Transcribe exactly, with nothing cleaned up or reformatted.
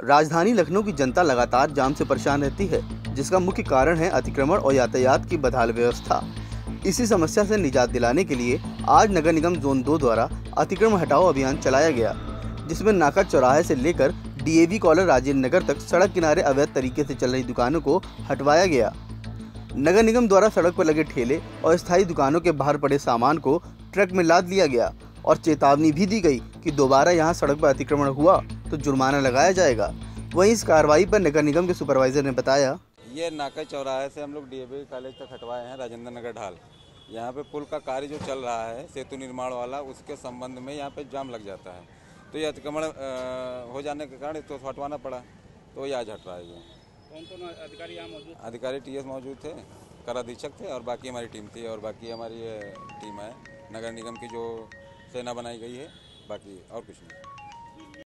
राजधानी लखनऊ की जनता लगातार जाम से परेशान रहती है, जिसका मुख्य कारण है अतिक्रमण और यातायात की बदहाल व्यवस्था। इसी समस्या से निजात दिलाने के लिए आज नगर निगम जोन दो द्वारा अतिक्रमण हटाओ अभियान चलाया गया, जिसमें नाका चौराहे से लेकर डीएवी कॉलोनी राजेंद्र नगर तक सड़क किनारे अवैध तरीके से चल रही दुकानों को हटवाया गया। नगर निगम द्वारा सड़क पर लगे ठेले और स्थायी दुकानों के बाहर पड़े सामान को ट्रक में लाद लिया गया और चेतावनी भी दी गई कि दोबारा यहां सड़क पर अतिक्रमण हुआ तो जुर्माना लगाया जाएगा। वहीं इस कार्रवाई पर नगर निगम के सुपरवाइजर ने बताया, ये नाका चौराहे से हम लोग डीएवी कॉलेज तक हटवाए हैं राजेंद्र नगर ढाल। यहाँ पे पुल का कार्य जो चल रहा है सेतु निर्माण वाला, उसके संबंध में यहाँ पे जाम लग जाता है, तो ये अतिक्रमण हो जाने के कारण तो हटवाना पड़ा, तो ये आज हट रहा है। कौन कौन अधिकारी यहाँ मौजूद? अधिकारी टीएस मौजूद थे, कर अधीक्षक थे और बाकी हमारी टीम थी और बाकी हमारी टीम है नगर निगम की जो सेना बनाई गई है, बाकी और कुछ नहीं।